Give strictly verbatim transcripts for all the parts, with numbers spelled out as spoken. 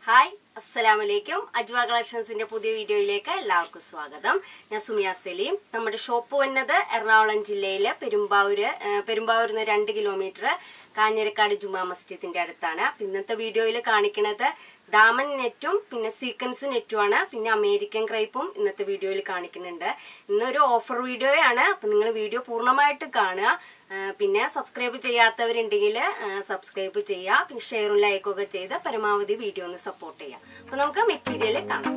Hi, Assalamualaikum. Ajwa Collectionsന്റെ പുതിയ വീഡിയോയിലേക്ക് എല്ലാവർക്കും സ്വാഗതം. ഞാൻ സുമിയ സലീം. നമ്മുടെ ഷോപ്പ് വന്നത് എറണാകുളം ജില്ലയിലെ പെരുമ്പാവൂര് പെരുമ്പാവൂരിൽ നിന്ന് രണ്ട് കിലോമീറ്റർ കാഞ്ഞിരക്കാട് ജുമാ മസ്ജിദിന്റെ അടുത്താണ്. ഇന്നത്തെ വീഡിയോയിൽ കാണിക്കുന്നത് ഡാമൻ നെറ്റും പിന്നെ സീക്വൻസ് നെറ്റുമാണ്. പിന്നെ അമേരിക്കൻ ക്രൈപ്പും ഇന്നത്തെ വീഡിയോയിൽ കാണിക്കുന്നുണ്ട്. ഇന്നൊരു ഓഫർ വീഡിയോയാണ്. അപ്പൊ നിങ്ങൾ വീഡിയോ പൂർണ്ണമായിട്ട് കാണുക. പിന്നെ സബ്സ്ക്രൈബ് ചെയ്യാത്തവരുണ്ടെങ്കിൽ സബ്സ്ക്രൈബ് ചെയ്യുക. പിന്നെ ഷെയറും ലൈക്കും ഒക്കെ ചെയ്ത് പരമാവധി വീഡിയോ ഒന്ന് സപ്പോർട്ട് ചെയ്യാം. അപ്പൊ നമുക്ക് മെറ്റീരിയൽ കാണാം.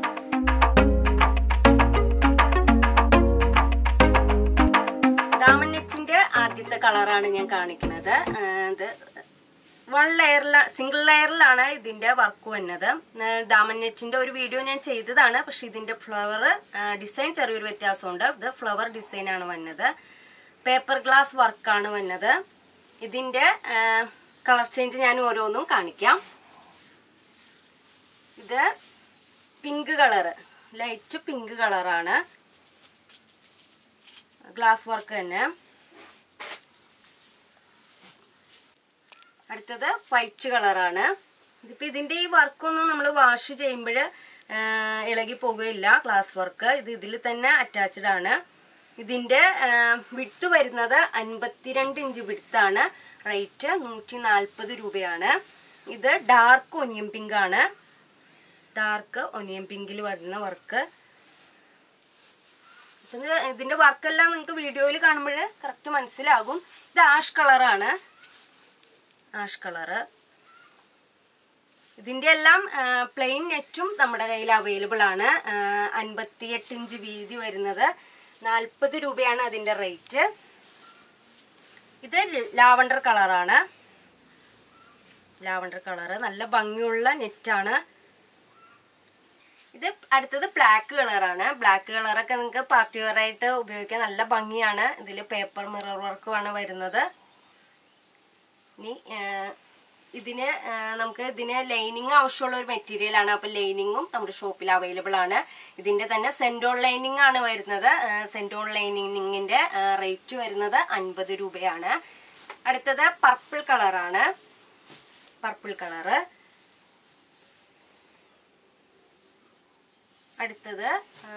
ഡാമൻ നെറ്റിന്റെ ആദ്യത്തെ കളറാണ് ഞാൻ കാണിക്കുന്നത്. ഇത് വൺ ലെയറിലാണ്, സിംഗിൾ ലെയറിലാണ് ഇതിന്റെ വർക്ക് വന്നത്. ഡാമൻ നെറ്റിന്റെ ഒരു വീഡിയോ ഞാൻ ചെയ്തതാണ്. പക്ഷെ ഇതിന്റെ ഫ്ലവർ ഡിസൈൻ ചെറിയൊരു വ്യത്യാസമുണ്ട്. ഇത് ഫ്ലവർ ഡിസൈൻ ആണ് വന്നത്. പേപ്പർ ഗ്ലാസ് വർക്കാണ് വന്നത്. ഇതിന്റെ കളർ ചേഞ്ച് ഞാൻ ഓരോന്നും കാണിക്കാം. ഇത് പിങ്ക് കളറ്, ലൈറ്റ് പിങ്ക് കളറാണ്. ഗ്ലാസ് വർക്ക് തന്നെ. അടുത്തത് വൈറ്റ് കളറാണ്. ഇതിപ്പോ ഇതിന്റെ ഈ വർക്കൊന്നും നമ്മൾ വാഷ് ചെയ്യുമ്പോൾ ഇളകി പോകുകയില്ല. ഗ്ലാസ് വർക്ക് ഇത് ഇതിൽ തന്നെ അറ്റാച്ച്ഡ് ആണ്. ഇതിന്റെ വിട്ട് വരുന്നത് അൻപത്തിരണ്ട് ഇഞ്ച് വിട്ടാണ്. റേറ്റ് നൂറ്റി നാൽപ്പത് രൂപയാണ്. ഇത് ഡാർക്ക് ഒനിയൻ പിങ്ക് ആണ്. ഡാർക്ക് ഒനിയൻ പിങ്കിൽ വരുന്ന വർക്ക്. ഇതിന്റെ വർക്കെല്ലാം നിങ്ങൾക്ക് വീഡിയോയിൽ കാണുമ്പോൾ കറക്റ്റ് മനസ്സിലാകും. ഇത് ആഷ് കളറാണ്. Ash colour. ഇതിന്റെ എല്ലാം പ്ലെയിൻ നെറ്റും നമ്മുടെ കയ്യിൽ അവൈലബിൾ ആണ്. അൻപത്തിയെട്ട് ഇഞ്ച് വീതി വരുന്നത്. നാൽപ്പത് രൂപയാണ് അതിന്റെ റേറ്റ്. ഇത് ലാവണ്ടർ കളറാണ്. ലാവണ്ടർ കളറ് നല്ല ഭംഗിയുള്ള നെറ്റാണ്. ഇത് അടുത്തത് ബ്ലാക്ക് കളറാണ്. ബ്ലാക്ക് കളറൊക്കെ നിങ്ങൾക്ക് പാർട്ടി വെയർ ആയിട്ട് ഉപയോഗിക്കാൻ നല്ല ഭംഗിയാണ്. ഇതിൽ പേപ്പർ മിറർ വർക്കുമാണ് വരുന്നത്. ഇനി ഇതിന് നമുക്ക് ഇതിന് ലൈനിങ് ആവശ്യമുള്ള ഒരു മെറ്റീരിയൽ ആണ്. അപ്പൊ ലൈനിങ്ങും നമ്മുടെ ഷോപ്പിൽ അവൈലബിൾ ആണ്. ഇതിന്റെ തന്നെ സെന്റോൺ ലൈനിങ് ആണ് വരുന്നത്. സെന്റോൺ ലൈനിങ്ങിന്റെ റേറ്റ് വരുന്നത് അൻപത് രൂപയാണ്. അടുത്തത് പർപ്പിൾ കളറാണ്. Purple colour. അടുത്തത്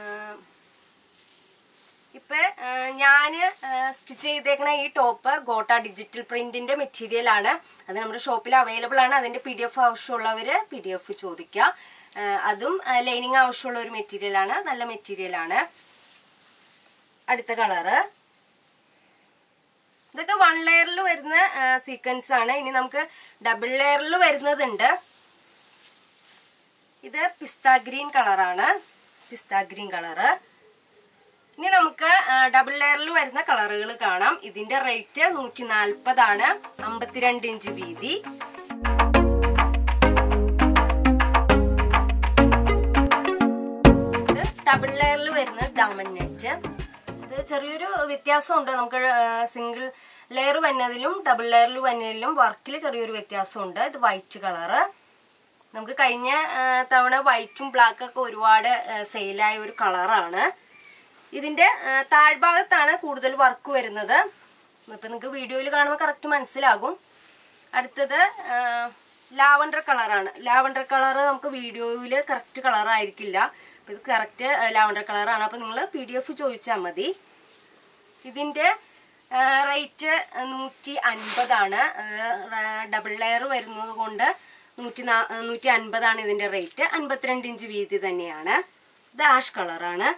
ഇപ്പൊ ഞാന് സ്റ്റിച്ച് ചെയ്തേക്കുന്ന ഈ ടോപ്പ് ഗോട്ട ഡിജിറ്റൽ പ്രിന്റിന്റെ മെറ്റീരിയൽ ആണ്. അത് നമ്മുടെ ഷോപ്പിൽ അവൈലബിൾ ആണ്. അതിന്റെ പി ഡി എഫ് ആവശ്യമുള്ളവര് പി ഡി എഫ് ചോദിക്കാം. അതും ലൈനിങ് ആവശ്യമുള്ള ഒരു മെറ്റീരിയൽ ആണ്. നല്ല മെറ്റീരിയൽ ആണ്. അടുത്ത കളറ്. ഇതൊക്കെ വൺ ലെയറിൽ വരുന്ന സീക്വൻസ് ആണ്. ഇനി നമുക്ക് ഡബിൾ ലെയറിൽ വരുന്നതുണ്ട്. ഇത് പിസ്ത ഗ്രീൻ കളറാണ്. Pista green colour. ഇനി നമുക്ക് ഡബിൾ ലെയറിൽ വരുന്ന കളറുകൾ കാണാം. ഇതിന്റെ റേറ്റ് നൂറ്റി നാൽപ്പതാണ്. അമ്പത്തിരണ്ട് ഇഞ്ച് വീതി. ഇത് ഡബിൾ ലെയറിൽ വരുന്ന ഡാമൻ നെറ്റ്. ഇത് ചെറിയൊരു വ്യത്യാസമുണ്ട്. നമുക്ക് സിംഗിൾ ലെയർ വന്നതിലും ഡബിൾ ലെയറിൽ വന്നതിലും വർക്കിൽ ചെറിയൊരു വ്യത്യാസമുണ്ട്. ഇത് വൈറ്റ് കളറ്. നമുക്ക് കഴിഞ്ഞ തവണ വൈറ്റും ബ്ലാക്ക് ഒക്കെ ഒരുപാട് സെയിലായ ഒരു കളറാണ്. ഇതിന്റെ താഴ്ഭാഗത്താണ് കൂടുതൽ വർക്ക് വരുന്നത്. ഇപ്പൊ നിങ്ങൾക്ക് വീഡിയോയിൽ കാണുമ്പോൾ കറക്റ്റ് മനസ്സിലാകും. അടുത്തത് ലാവണ്ടർ കളറാണ്. ലാവണ്ടർ കളർ നമുക്ക് വീഡിയോയിൽ കറക്റ്റ് കളർ ആയിരിക്കില്ല. അപ്പൊ ഇത് കറക്റ്റ് ലാവണ്ടർ കളറാണ്. അപ്പൊ നിങ്ങൾ പി ഡി എഫ് ചോദിച്ചാൽ മതി. ഇതിന്റെ റേറ്റ് നൂറ്റി അൻപതാണ്. ഡബിൾ ലെയർ വരുന്നത് കൊണ്ട് നൂറ്റി നാ നൂറ്റി അൻപതാണ് ഇതിന്റെ റേറ്റ്. അൻപത്തിരണ്ട് ഇഞ്ച് വീതി തന്നെയാണ്. ഇത് ആഷ് കളറാണ്.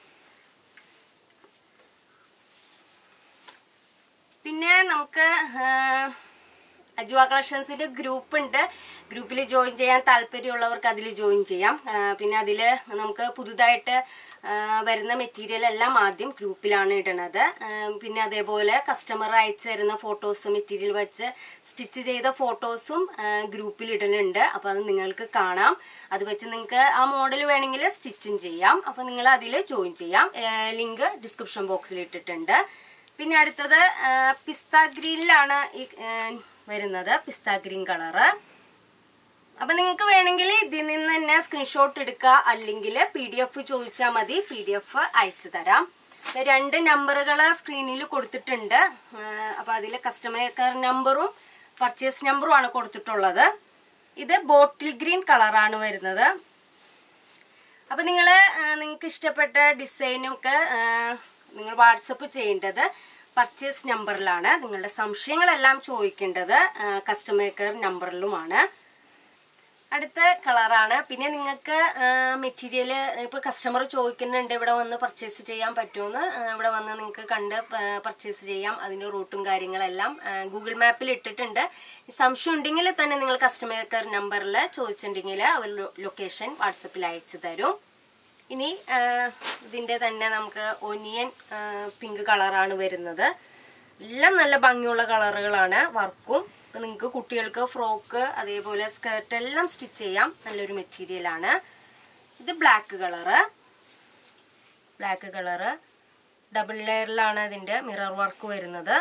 പിന്നെ നമുക്ക് അജ്വ കളക്ഷൻസിന്റെ ഗ്രൂപ്പ് ഉണ്ട്. ഗ്രൂപ്പിൽ ജോയിൻ ചെയ്യാൻ താല്പര്യമുള്ളവർക്ക് അതിൽ ജോയിൻ ചെയ്യാം. പിന്നെ അതിൽ നമുക്ക് പുതുതായിട്ട് വരുന്ന മെറ്റീരിയൽ എല്ലാം ആദ്യം ഗ്രൂപ്പിലാണ് ഇടുന്നത്. പിന്നെ അതേപോലെ കസ്റ്റമർ അയച്ചു തരുന്ന ഫോട്ടോസ്, മെറ്റീരിയൽ വെച്ച് സ്റ്റിച്ച് ചെയ്ത ഫോട്ടോസും ഗ്രൂപ്പിൽ ഇടുന്നുണ്ട്. അപ്പൊ അത് നിങ്ങൾക്ക് കാണാം. അത് വെച്ച് നിങ്ങൾക്ക് ആ മോഡൽ വേണമെങ്കിൽ സ്റ്റിച്ചും ചെയ്യാം. അപ്പൊ നിങ്ങൾ അതിൽ ജോയിൻ ചെയ്യാം. ലിങ്ക് ഡിസ്ക്രിപ്ഷൻ ബോക്സിൽ ഇട്ടിട്ടുണ്ട്. പിന്നെ അടുത്തത് പിസ്ത ഗ്രീനിലാണ് ഈ വരുന്നത്. Pista green colour. അപ്പൊ നിങ്ങൾക്ക് വേണമെങ്കിൽ ഇതിൽ നിന്ന് തന്നെ സ്ക്രീൻഷോട്ട് എടുക്കുക. അല്ലെങ്കിൽ പി ഡി എഫ് ചോദിച്ചാൽ മതി. പി ഡി എഫ് അയച്ചു തരാം. രണ്ട് നമ്പറുകൾ സ്ക്രീനിൽ കൊടുത്തിട്ടുണ്ട്. അപ്പൊ അതിൽ കസ്റ്റമർ കെയർ നമ്പറും പർച്ചേസ് നമ്പറും ആണ് കൊടുത്തിട്ടുള്ളത്. ഇത് ബോട്ടിൽ ഗ്രീൻ കളറാണ് വരുന്നത്. അപ്പൊ നിങ്ങള് നിങ്ങൾക്ക് ഇഷ്ടപ്പെട്ട ഡിസൈനൊക്കെ നിങ്ങൾ വാട്സപ്പ് ചെയ്യേണ്ടത് പർച്ചേസ് നമ്പറിലാണ്. നിങ്ങളുടെ സംശയങ്ങളെല്ലാം ചോദിക്കേണ്ടത് കസ്റ്റമർ കെയർ നമ്പറിലുമാണ്. അടുത്ത കളറാണ്. പിന്നെ നിങ്ങൾക്ക് മെറ്റീരിയൽ ഇപ്പോൾ കസ്റ്റമർ ചോദിക്കുന്നുണ്ട് ഇവിടെ വന്ന് പർച്ചേസ് ചെയ്യാൻ പറ്റുമെന്ന്. ഇവിടെ വന്ന് നിങ്ങൾക്ക് കണ്ട് പർച്ചേസ് ചെയ്യാം. അതിൻ്റെ റൂട്ടും കാര്യങ്ങളെല്ലാം ഗൂഗിൾ മാപ്പിൽ ഇട്ടിട്ടുണ്ട്. സംശയം ഉണ്ടെങ്കിൽ തന്നെ നിങ്ങൾ കസ്റ്റമർ കെയർ നമ്പറിൽ ചോദിച്ചിട്ടുണ്ടെങ്കിൽ അവർ ലൊക്കേഷൻ വാട്സപ്പിൽ അയച്ചു തരും. ഇനി ഇതിൻ്റെ തന്നെ നമുക്ക് ഒനിയൻ പിങ്ക് കളറാണ് വരുന്നത്. എല്ലാം നല്ല ഭംഗിയുള്ള കളറുകളാണ്. വർക്കും നിങ്ങൾക്ക് കുട്ടികൾക്ക് ഫ്രോക്ക് അതേപോലെ സ്കേർട്ട് എല്ലാം സ്റ്റിച്ച് ചെയ്യാം. നല്ലൊരു മെറ്റീരിയലാണ്. ഇത് black colour. Black colour double ലെയറിലാണ് ഇതിന്റെ മിറർ വർക്ക് വരുന്നത്.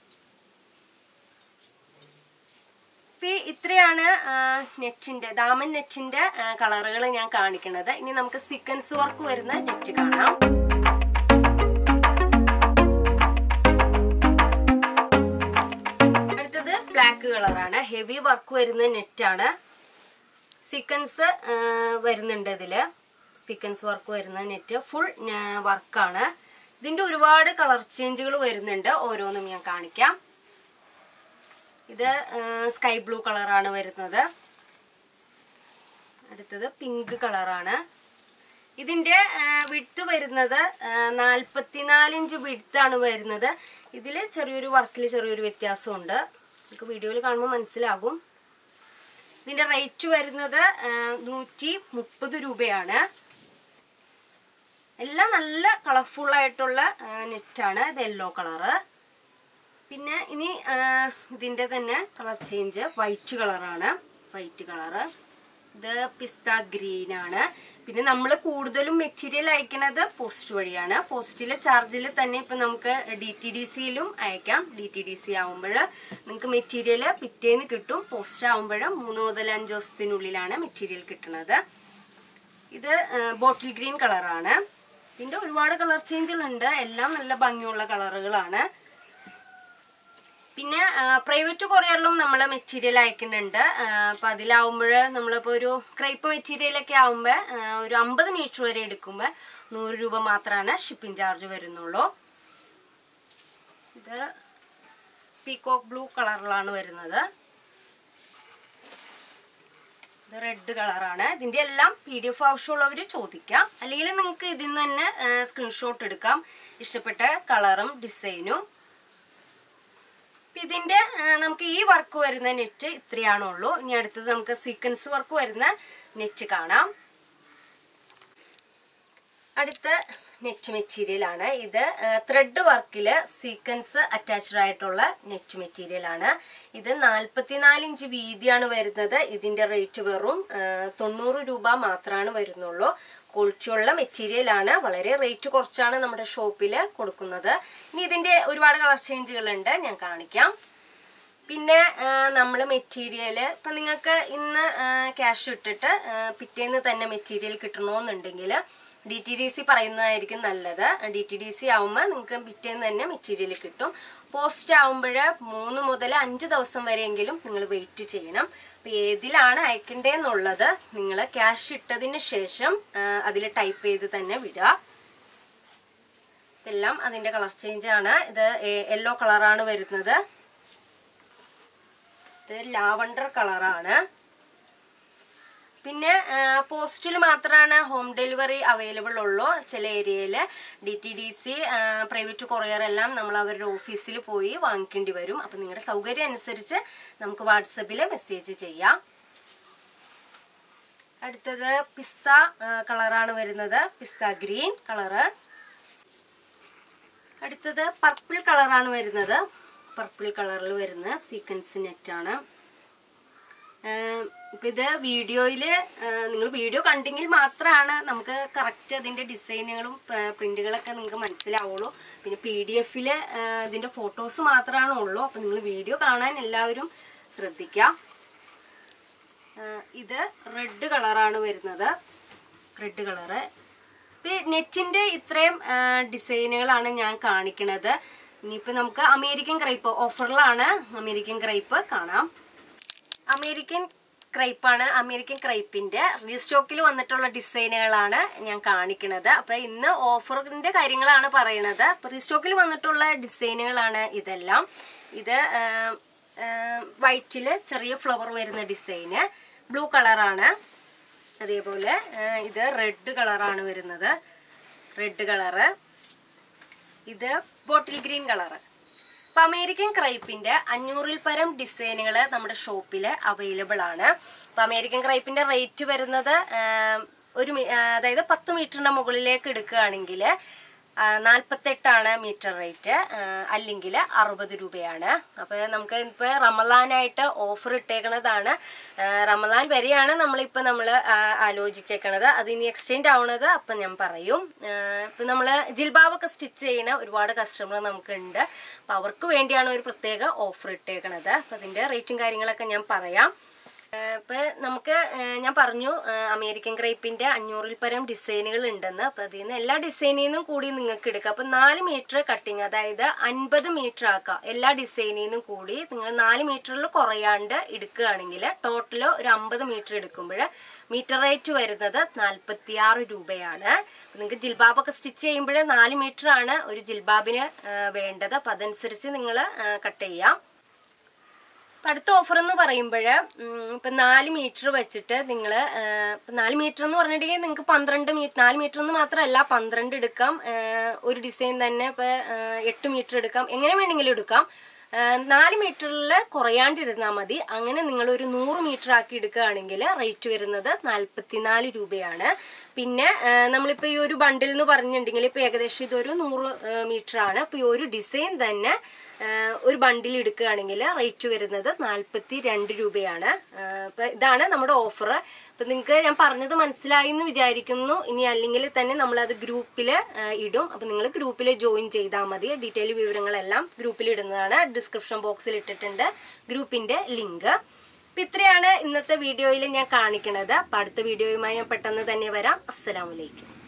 ഇത്രയാണ് നെറ്റിന്റെ ദാമൻ നെറ്റിന്റെ കളറുകൾ ഞാൻ കാണിക്കുന്നത്. ഇനി നമുക്ക് സീക്വൻസ് വർക്ക് വരുന്ന നെറ്റ് കാണാം. ബ്ലാക്ക് കളറാണ്. ഹെവി വർക്ക് വരുന്ന നെറ്റാണ്. സീക്വൻസ് വരുന്നുണ്ട് ഇതില്. സീക്വൻസ് വർക്ക് വരുന്ന നെറ്റ് ഫുൾ വർക്കാണ്. ഇതിന്റെ ഒരുപാട് കളർ ചേഞ്ചുകൾ വരുന്നുണ്ട്. ഓരോന്നും ഞാൻ കാണിക്കാം. ഇത് സ്കൈ ബ്ലൂ കളറാണ് വരുന്നത്. അടുത്തത് പിങ്ക് കളറാണ്. ഇതിന്റെ വിഡ്ത്ത് വരുന്നത് നാൽപ്പത്തിനാലിഞ്ച് വിഡ്ത്താണ് വരുന്നത്. ഇതില് ചെറിയൊരു വർക്കിൽ ചെറിയൊരു വ്യത്യാസമുണ്ട്. നമുക്ക് വീഡിയോയിൽ കാണുമ്പോൾ മനസ്സിലാകും. ഇതിന്റെ റേറ്റ് വരുന്നത് നൂറ്റി മുപ്പത് രൂപയാണ്. എല്ലാം നല്ല കളർഫുൾ ആയിട്ടുള്ള നെറ്റാണ്. ഇത് യെല്ലോ കളറ്. പിന്നെ ഇനി ഇതിന്റെ തന്നെ കളർ ചേഞ്ച് വൈറ്റ് കളറാണ്. White colour. ഇത് പിസ്ത ഗ്രീൻ ആണ്. പിന്നെ നമ്മൾ കൂടുതലും മെറ്റീരിയൽ അയക്കുന്നത് പോസ്റ്റ് വഴിയാണ്. പോസ്റ്റിലെ ചാർജിൽ തന്നെ ഇപ്പൊ നമുക്ക് ഡി ടി ഡി സിയിലും അയക്കാം. ഡി ടി ഡി സി ആവുമ്പോൾ നിങ്ങൾക്ക് മെറ്റീരിയൽ പിറ്റേന്ന് കിട്ടും. പോസ്റ്റ് ആവുമ്പോൾ മൂന്ന് മുതൽ അഞ്ച് ദിവസത്തിനുള്ളിലാണ് മെറ്റീരിയൽ കിട്ടുന്നത്. ഇത് ബോട്ടിൽ ഗ്രീൻ കളറാണ്. ഇതിന്റെ ഒരുപാട് കളർ ചേഞ്ചുകളുണ്ട്. എല്ലാം നല്ല ഭംഗിയുള്ള കളറുകളാണ്. പിന്നെ പ്രൈവറ്റ് കൊറിയറിലും നമ്മൾ മെറ്റീരിയൽ അയക്കുന്നുണ്ട്. അപ്പൊ അതിലാവുമ്പോൾ നമ്മളിപ്പോ ഒരു ക്രേപ്പ് മെറ്റീരിയൽ ഒക്കെ ആവുമ്പോ ഒരു അമ്പത് മീറ്റർ വരെ എടുക്കുമ്പോ നൂറ് രൂപ മാത്രമാണ് ഷിപ്പിംഗ് ചാർജ് വരുന്നുള്ളൂ. ഇത് പീകോക്ക് ബ്ലൂ കളറിലാണ് വരുന്നത്. ഇത് റെഡ് കളറാണ്. ഇതിന്റെ എല്ലാം പി ഡി എഫ് ആവശ്യമുള്ളവർ ചോദിക്കാം. അല്ലെങ്കിൽ നിങ്ങൾക്ക് ഇതിൽ നിന്ന് തന്നെ സ്ക്രീൻഷോട്ട് എടുക്കാം. ഇഷ്ടപ്പെട്ട കളറും ഡിസൈനും. ഇതിന്റെ നമുക്ക് ഈ വർക്ക് വരുന്ന നെറ്റ് ഇത്രയാണുള്ളൂ. ഇനി അടുത്തത് നമുക്ക് സീക്വൻസ് വർക്ക് വരുന്ന നെറ്റ് കാണാം. അടുത്ത നെറ്റ് മെറ്റീരിയൽ ആണ്. ഇത് ത്രെഡ് വർക്കില് സീക്വൻസ് അറ്റാച്ച്ഡ് ആയിട്ടുള്ള നെറ്റ് മെറ്റീരിയൽ ആണ്. ഇത് നാൽപ്പത്തിനാല് ഇഞ്ച് വീതിയാണ് വരുന്നത്. ഇതിന്റെ റേറ്റ് വെറും തൊണ്ണൂറ് രൂപ മാത്രമാണ് വരുന്നുള്ളൂ. ക്വാളിറ്റിയുള്ള മെറ്റീരിയൽ ആണ്. വളരെ റേറ്റ് കുറച്ചാണ് നമ്മുടെ ഷോപ്പിൽ കൊടുക്കുന്നത്. ഇനി ഇതിന്റെ ഒരുപാട് കളർ ചേഞ്ചുകൾ ഉണ്ട്, ഞാൻ കാണിക്കാം. പിന്നെ നമ്മൾ മെറ്റീരിയൽ ഇപ്പൊ നിങ്ങൾക്ക് ഇന്ന് ക്യാഷ് ഇട്ടിട്ട് പിറ്റേന്ന് തന്നെ മെറ്റീരിയൽ കിട്ടണമെന്നുണ്ടെങ്കിൽ ഡി ടി ഡി സി പറയുന്നതായിരിക്കും നല്ലത്. ഡി ടി ഡി സി ആവുമ്പോൾ നിങ്ങൾക്ക് പിറ്റേന്ന് തന്നെ മെറ്റീരിയൽ കിട്ടും. പോസ്റ്റ് ആവുമ്പോൾ മൂന്ന് മുതൽ അഞ്ച് ദിവസം വരെയെങ്കിലും നിങ്ങൾ വെയിറ്റ് ചെയ്യണം. അപ്പൊ ഏതിലാണ് അയക്കേണ്ടതെന്നുള്ളത് നിങ്ങൾ ക്യാഷ് ഇട്ടതിന് ശേഷം അതിൽ ടൈപ്പ് ചെയ്ത് തന്നെ വിടുക. ഇതെല്ലാം അതിന്റെ കളർ ചേഞ്ച് ആണ്. ഇത് യെല്ലോ കളറാണ് വരുന്നത്. ഇത് ലാവണ്ടർ കളറാണ്. പിന്നെ പോസ്റ്റിൽ മാത്രമാണ് ഹോം ഡെലിവറി അവൈലബിൾ ഉള്ളൂ. ചില ഏരിയയിൽ D T D C private courier എല്ലാം നമ്മൾ അവരുടെ ഓഫീസിൽ പോയി വാങ്ങിക്കേണ്ടി വരും. അപ്പൊ നിങ്ങളുടെ സൗകര്യം അനുസരിച്ച് നമുക്ക് വാട്സപ്പിൽ മെസ്സേജ് ചെയ്യാം. അടുത്തത് പിസ്ത കളറാണ് വരുന്നത്. Pista green colour. അടുത്തത് പർപ്പിൾ കളറാണ് വരുന്നത്. പർപ്പിൾ കളറിൽ വരുന്ന സീക്വൻസ് നെറ്റാണ്. ഇപ്പൊ ഇത് വീഡിയോയില് നിങ്ങൾ വീഡിയോ കണ്ടെങ്കിൽ മാത്രമാണ് നമുക്ക് കറക്റ്റ് അതിന്റെ ഡിസൈനുകളും പ്രിന്റുകളൊക്കെ നിങ്ങൾക്ക് മനസ്സിലാവുള്ളൂ. പിന്നെ പി ഡി എഫില് ഇതിന്റെ ഫോട്ടോസ് മാത്രമാണ് ഉള്ളൂ. അപ്പൊ നിങ്ങൾ വീഡിയോ കാണാൻ എല്ലാവരും ശ്രദ്ധിക്കാം. ഇത് റെഡ് കളറാണ് വരുന്നത്. Red colour. ഇപ്പൊ നെറ്റിന്റെ ഇത്രയും ഡിസൈനുകളാണ് ഞാൻ കാണിക്കുന്നത്. ഇനിയിപ്പോ നമുക്ക് അമേരിക്കൻ ക്രൈപ്പ് ഓഫറിലാണ്. അമേരിക്കൻ ക്രൈപ്പ് കാണാം. അമേരിക്കൻ ക്രൈപ്പാണ്, അമേരിക്കൻ ക്രൈപ്പിന്റെ റീസ്റ്റോക്കിൽ വന്നിട്ടുള്ള ഡിസൈനുകളാണ് ഞാൻ കാണിക്കുന്നത്. അപ്പൊ ഇന്ന് ഓഫറിന്റെ കാര്യങ്ങളാണ് പറയുന്നത്. അപ്പൊ റീസ്റ്റോക്കിൽ വന്നിട്ടുള്ള ഡിസൈനുകളാണ് ഇതെല്ലാം. ഇത് വൈറ്റില് ചെറിയ ഫ്ലവർ വരുന്ന ഡിസൈന്, ബ്ലൂ കളറാണ്. അതേപോലെ ഇത് റെഡ് കളറാണ് വരുന്നത്, റെഡ് കളറ്. ഇത് ബോട്ടിൽ ഗ്രീൻ കളറ്. അപ്പൊ അമേരിക്കൻ ക്രൈപ്പിന്റെ അഞ്ഞൂറിൽ പരം ഡിസൈനുകൾ നമ്മുടെ ഷോപ്പില് അവൈലബിൾ ആണ്. അപ്പൊ അമേരിക്കൻ ക്രൈപ്പിന്റെ റേറ്റ് വരുന്നത് ഒരു അതായത് പത്ത് മീറ്ററിന്റെ മുകളിലേക്ക് എടുക്കുകയാണെങ്കിൽ നാൽപ്പത്തെട്ടാണ് മീറ്റർ റേറ്റ്, അല്ലെങ്കിൽ അറുപത് രൂപയാണ്. അപ്പൊ നമുക്ക് ഇപ്പൊ റമലാനായിട്ട് ഓഫർ ഇട്ടേക്കണതാണ്. റമലാൻ വരെയാണ് നമ്മളിപ്പോ നമ്മള് ആലോചിച്ചേക്കണത്. അത് ഇനി എക്സ്റ്റെൻഡ് ആവണത് അപ്പൊ ഞാൻ പറയും. ഇപ്പൊ നമ്മള് ജിൽബാബൊക്കെ സ്റ്റിച്ച് ചെയ്യുന്ന ഒരുപാട് കസ്റ്റമർ നമുക്കുണ്ട്. അപ്പൊ അവർക്ക് വേണ്ടിയാണ് ഒരു പ്രത്യേക ഓഫർ ഇട്ടേക്കണത്. അപ്പൊ അതിന്റെ റേറ്റും കാര്യങ്ങളൊക്കെ ഞാൻ പറയാം. ഇപ്പൊ നമുക്ക് ഞാൻ പറഞ്ഞു അമേരിക്കൻ ക്രൈപ്പിന്റെ അഞ്ഞൂറിൽ പരം ഡിസൈനുകൾ ഉണ്ടെന്ന്. അപ്പൊ അതിൽ നിന്ന് എല്ലാ ഡിസൈനിൽ നിന്നും കൂടി നിങ്ങൾക്ക് എടുക്കാം. അപ്പൊ നാല് മീറ്റർ കട്ടിങ്, അതായത് അൻപത് മീറ്റർ ആക്കാം. എല്ലാ ഡിസൈനിൽ നിന്നും കൂടി നിങ്ങൾ നാല് മീറ്ററിൽ കുറയാണ്ട് എടുക്കുകയാണെങ്കിൽ ടോട്ടൽ ഒരു അമ്പത് മീറ്റർ എടുക്കുമ്പോൾ മീറ്റർ റേറ്റ് വരുന്നത് നാൽപ്പത്തി ആറ് രൂപയാണ്. നിങ്ങൾക്ക് ജിൽബാബൊക്കെ സ്റ്റിച്ച് ചെയ്യുമ്പോൾ നാല് മീറ്റർ ആണ് ഒരു ജിൽബാബിന് വേണ്ടത്. അപ്പൊ അതനുസരിച്ച് നിങ്ങൾ കട്ട് ചെയ്യാം. അടുത്ത ഓഫർ എന്ന് പറയുമ്പോൾ ഇപ്പൊ നാല് മീറ്റർ വെച്ചിട്ട് നിങ്ങൾ നാല് മീറ്റർ എന്ന് പറഞ്ഞിട്ടുണ്ടെങ്കിൽ നിങ്ങൾക്ക് പന്ത്രണ്ട് മീറ്റർ നാല് മീറ്റർ എന്ന് മാത്രമല്ല പന്ത്രണ്ട് എടുക്കാം. ഒരു ഡിസൈൻ തന്നെ ഇപ്പൊ എട്ട് മീറ്റർ എടുക്കാം, എങ്ങനെ വേണമെങ്കിലും എടുക്കാം. നാല് മീറ്ററിൽ കുറയാണ്ടിരുന്നാൽ മതി. അങ്ങനെ നിങ്ങൾ ഒരു നൂറ് മീറ്റർ ആക്കി എടുക്കുകയാണെങ്കിൽ റേറ്റ് വരുന്നത് നാൽപ്പത്തിനാല് രൂപയാണ്. പിന്നെ നമ്മളിപ്പോ ഈ ഒരു ബണ്ടിൽ എന്ന് പറഞ്ഞിട്ടുണ്ടെങ്കിൽ ഇപ്പൊ ഏകദേശം ഇതൊരു നൂറ് മീറ്റർ ആണ്. അപ്പൊ ഈ ഒരു ഡിസൈൻ തന്നെ ഒരു ബണ്ടിൽ എടുക്കുകയാണെങ്കിൽ റേറ്റ് വരുന്നത് നാൽപ്പത്തി രണ്ട് രൂപയാണ്. അപ്പൊ ഇതാണ് നമ്മുടെ ഓഫർ. അപ്പൊ നിങ്ങൾക്ക് ഞാൻ പറഞ്ഞത് മനസ്സിലായി എന്ന് വിചാരിക്കുന്നു. ഇനി അല്ലെങ്കിൽ തന്നെ നമ്മളത് ഗ്രൂപ്പിൽ ഇടും. അപ്പൊ നിങ്ങൾ ഗ്രൂപ്പിൽ ജോയിൻ ചെയ്താൽ മതി. ഡീറ്റെയിൽ വിവരങ്ങളെല്ലാം ഗ്രൂപ്പിൽ ഇടുന്നതാണ്. ഡിസ്ക്രിപ്ഷൻ ബോക്സിൽ ഇട്ടിട്ടുണ്ട് ഗ്രൂപ്പിന്റെ ലിങ്ക്. അപ്പൊ ഇത്രയാണ് ഇന്നത്തെ വീഡിയോയിൽ ഞാൻ കാണിക്കുന്നത്. അപ്പൊ അടുത്ത വീഡിയോയുമായി ഞാൻ പെട്ടെന്ന് തന്നെ വരാം. അസ്സലാമു അലൈക്കും.